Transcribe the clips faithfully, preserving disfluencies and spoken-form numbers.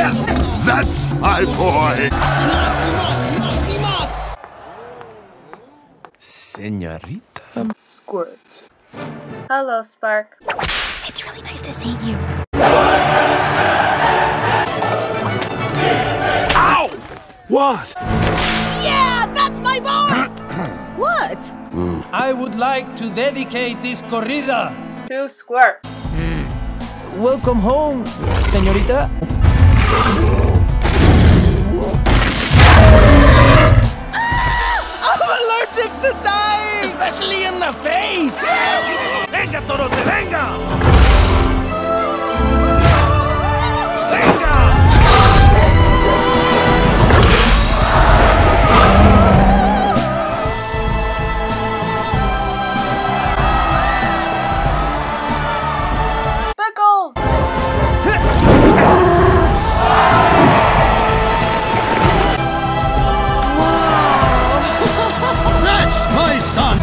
Yes, that's my boy. Señorita. Squirt. Hello, Spark. It's really nice to see you. Ow! What? Yeah, that's my boy! What? Mm. I would like to dedicate this corrida To Squirt. Welcome home, señorita. I'm allergic to dying! Especially in the face! Venga, Torote, venga! Speckles! That's my son.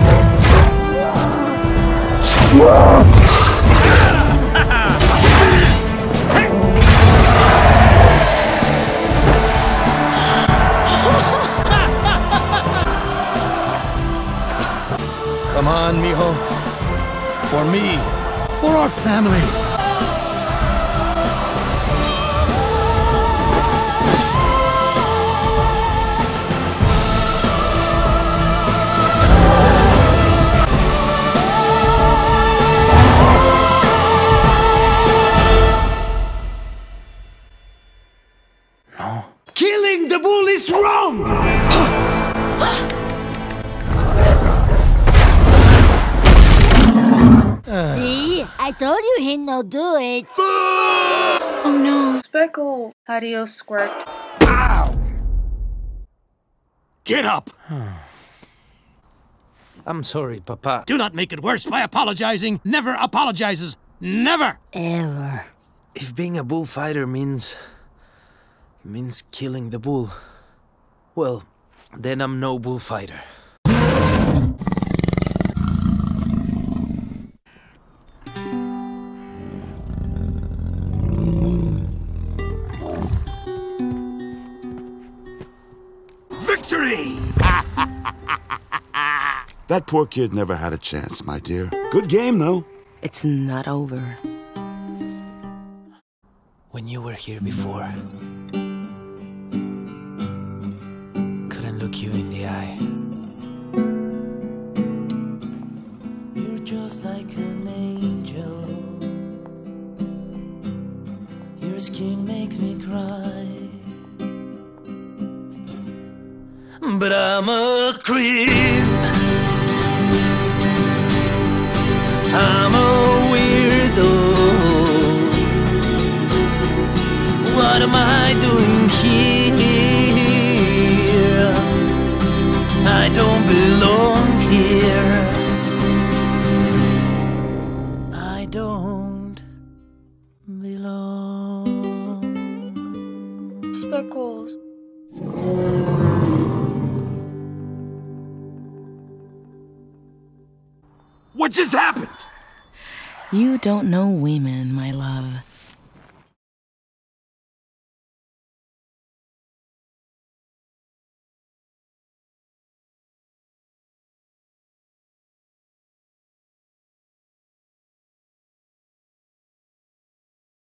Come on, mijo. For me. For our family. No. Killing the bull is wrong! See? I told you he'd no do it. Oh no. Speckles. Adios, Squirt. Ow! Get up! I'm sorry, Papa. Do not make it worse by apologizing. Never apologizes. Never! Ever. If being a bullfighter means... means killing the bull, well, then I'm no bullfighter. Victory! That poor kid never had a chance, my dear. Good game, though. It's not over. When you were here before, couldn't look you in the eye. You're just like an angel. Your skin makes me cry. But I'm a creep. I'm a weirdo. What am I doing here? I don't belong here. I don't belong. Speckles. What just happened? You don't know women, my love.